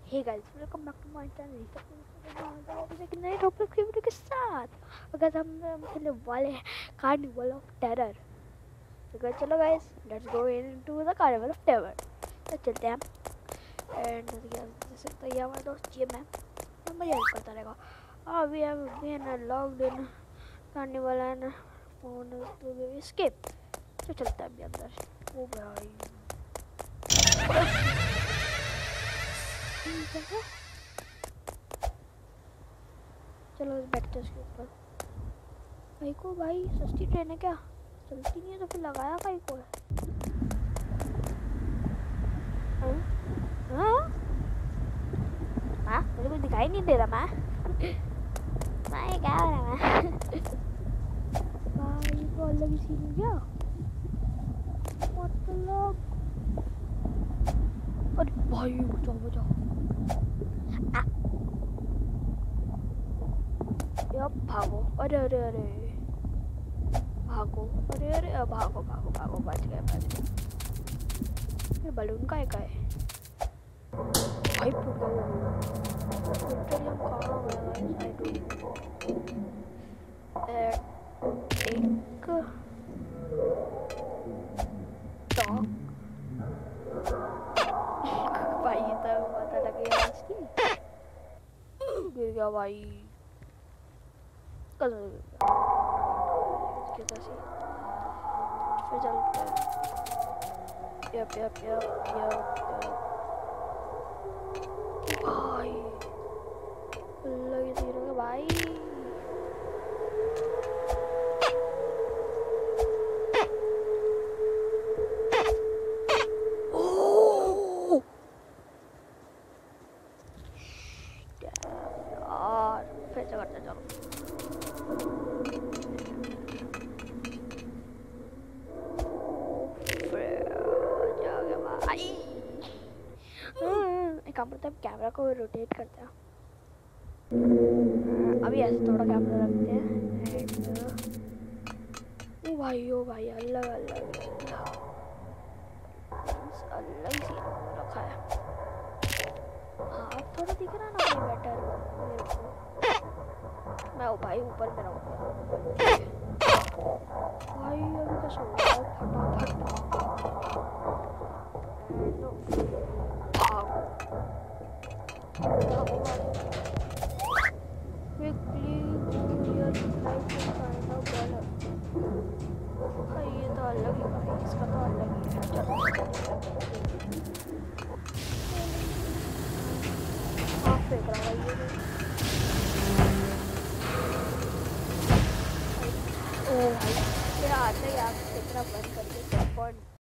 Hey guys, welcome back to my channel एक नए Roblox की वीडियो के साथ। अगर हम खेलने वाले हैं कार्निवल ऑफ टेरर। तो गाइस चलो guys, let's go into the carnival of terror. तो चलते हैं। एंड जैसे तो ये हमारा दोस्त जी मैं मुझे हेल्प करता रहेगा। We have been logged in carnival and found to escape. तो चलते हैं अभी अंदर। ओ भाई चलो बैठते उसके ऊपर। भाई को भाई सस्ती ट्रेन है क्या? चलती नहीं है तो फिर लगाया भाई को है। माँ मुझे कुछ दिखाई नहीं दे रहा। माँ माँ ये क्या हो रहा है? भाई तो अलग ही सीन हो गया मतलब। अरे भाई बचाओ बचाओ। अब भागो। अरे अरे अरे भागो। अरे अरे भागो भागो भागो। बच गए। ये बलून का है भाई फूट गया। लिटरली हम कहाँ गए एक टॉक भाई तो पता लगे इसकी गिर गया भाई। फिर चलते हैं। यप भाई अल्लाह ये भाई। यार फिर से करते चलो। काम करते हैं, कैमरा को रोटेट करते हैं। अभी ऐसे थोड़ा कैमरा रखते हैं। ओ भाई अलग अलग ही सीन रखा है। हाँ अब थोड़ा दिख रहा ना भाई बेटर मेरे को। मैं ओ भाई ऊपर में रहूँगा भाई। अभी तो सो रहा हूँ फटाफट। Quickly clear flight to Carnival. ये तो अलग ही भाई, इसका तो अलग ही है। हाँ फेंक रहा है ये। ओ भाई मेरा आते ही आप फेंकना बंद कर दे।